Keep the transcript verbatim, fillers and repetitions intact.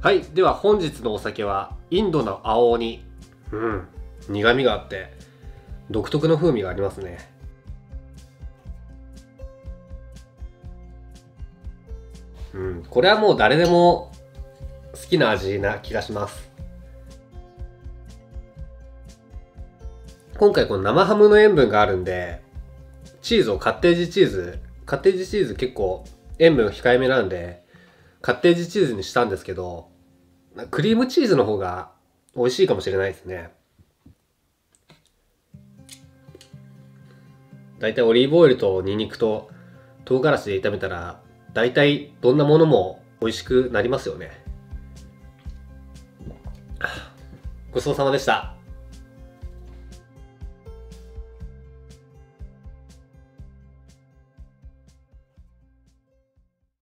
はい。では本日のお酒は、インドの青鬼。うん。苦味があって、独特の風味がありますね。うん。これはもう誰でも好きな味な気がします。今回この生ハムの塩分があるんで、チーズをカッテージチーズ、カッテージチーズ結構塩分控えめなんで、カッテージチーズにしたんですけど、クリームチーズの方が美味しいかもしれないですね。だいたいオリーブオイルとニンニクと唐辛子で炒めたら、だいたいどんなものも美味しくなりますよね。ごちそうさまでした。